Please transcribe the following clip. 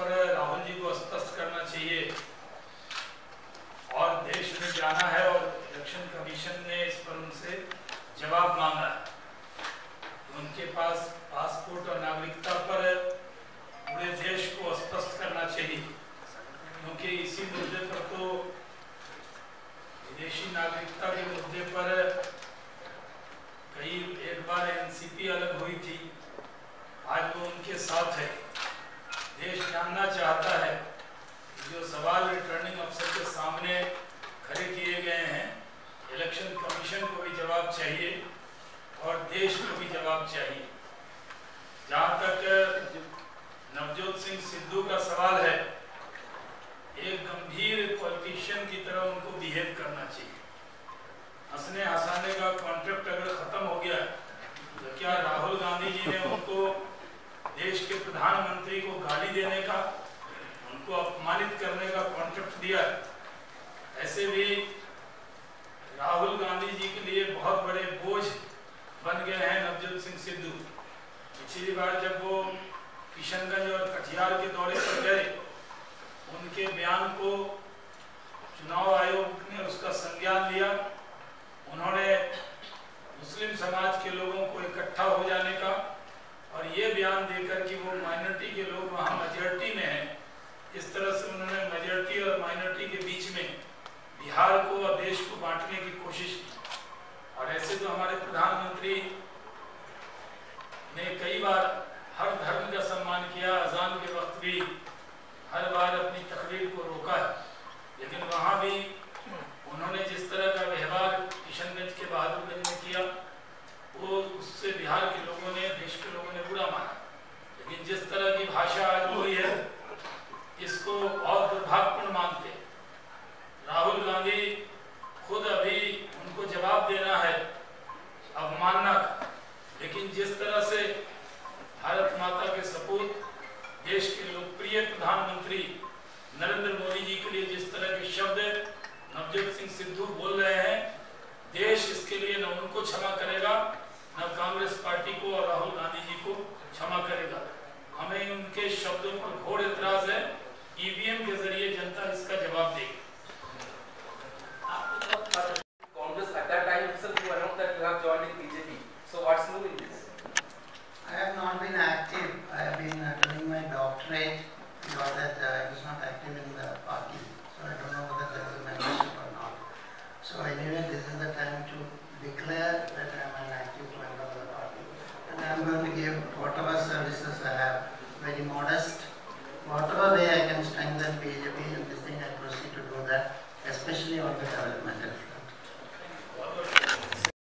पर राहुल जी को स्पष्ट करना चाहिए और देश में जाना है और इलेक्शन कमीशन ने इस पर उनसे जवाब मांगा है। उनके पास पासपोर्ट और नागरिकता पर पूरे देश को स्पष्ट करना चाहिए, क्योंकि इसी मुद्दे पर तो विदेशी नागरिकता के मुद्दे पर एक बार एनसीपी अलग हुई थी, आज वो उनके साथ है। देश जानना चाहता है जो सवाल रिटर्निंग अफसर के सामने खड़े किए गए हैं, इलेक्शन कमीशन को भी जवाब चाहिए और देश को भी जवाब चाहिए। जहाँ तक नवजोत सिंह सिद्धू का सवाल है, एक गंभीर पॉलिटिशियन की तरह उनको बिहेव करना चाहिए। हंसने हंसाने का कॉन्ट्रैक्ट अगर खत्म हो गया तो क्या राहुल गांधी जी ने उनको देश के प्रधानमंत्री को गाली देने का, उनको अपमानित करने का कॉन्ट्रैक्ट दिया? ऐसे भी राहुल गांधी जी के लिए बहुत बड़े बोझ बन गए हैं नवजोत सिंह सिद्धू। पिछली बार जब वो किशनगंज और कटिहार के दौरे पर गए, उनके बयान को चुनाव आयोग ने उसका संज्ञान लिया। उन्होंने मुस्लिम समाज के लोगों को इकट्ठा हो जाने का और ये बयान देकर कि वो माइनॉरिटी के लोग वहाँ मेजॉरिटी में हैं, इस तरह से उन्होंने मेजॉरिटी और माइनॉरिटी के बीच में बिहार को और देश को बांटने की कोशिश की। और ऐसे तो हमारे प्रधानमंत्री ने कई बार हर धर्म का सम्मान किया, अजान के वक्त भी हर बार अपनी तकरीर को रोका है, लेकिन वहाँ भी उन्होंने जिस तरह का व्यवहार किशनगंज के बहादुरगंज में किया, वो उससे बिहार के लोगों ने, देश के लोगों ने बुरा माना। लेकिन जिस तरह की भाषा आज हुई है, इसको बहुत दुर्भाग्यपूर्ण मानते। राहुल गांधी खुद अभी उनको जवाब देना है अवमानना का, लेकिन जिस तरह से भारत माता के सपूत, देश के लोकप्रिय प्रधानमंत्री नरेंद्र मोदी जी के लिए जिस तरह के शब्द नवजोत सिंह सिद्धू बोल रहे हैं, देश इसके लिए न उनको क्षमा करेगा, न कांग्रेस पार्टी को और राहुल गांधी जी को क्षमा करेगा। हमें उनके शब्दों पर घोर एतराज है। ईवीएम के जरिए जनता इसका जवाब देगी। Congress at that time itself you announced that you have joined in BJP. So what's new in this? I have not been active. I have been doing my doctorate. Because that I was not active in the party, so I don't know whether there is a membership or not. So anyway, this is the time to declare that I am an active member of the party, and I am going to give whatever services I have, very modest